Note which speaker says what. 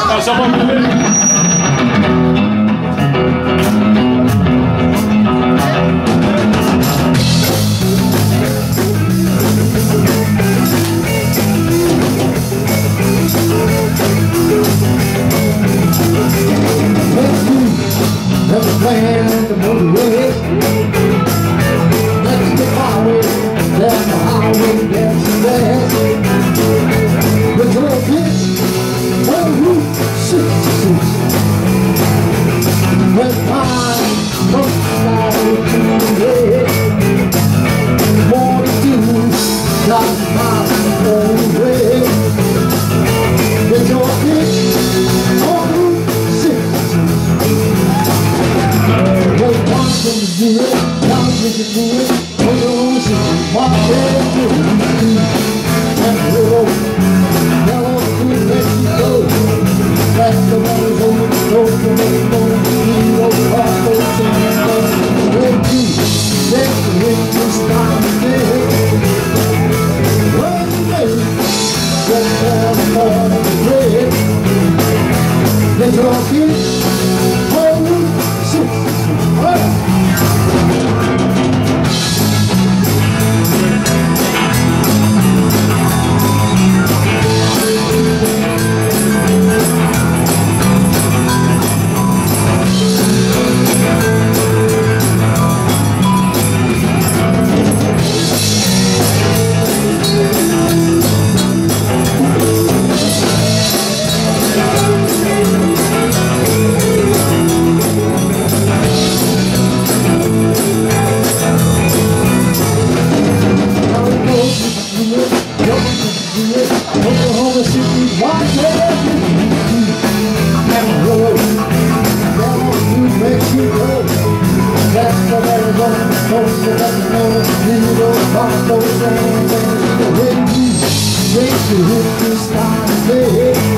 Speaker 1: Now someone move it.
Speaker 2: Plan to move away. Let's get highway, down the highway, down the west. With your bitch on Route 66. With mine, both sides to the red. More to do, got my own way. With your bitch on Route 66. From the zoo, down to the zoo, for the ocean, walk there to the and the road, down to Mexico. That's the waters on the coast of Mexico, the cross the ocean, where you let the wind just down the hill. Run away, just down the bread. Let your kids hold 6. Oklahoma City, Washington, and road down to Mexico. That's the Arizona coast of Arizona, New Boston, and when you hit the sky,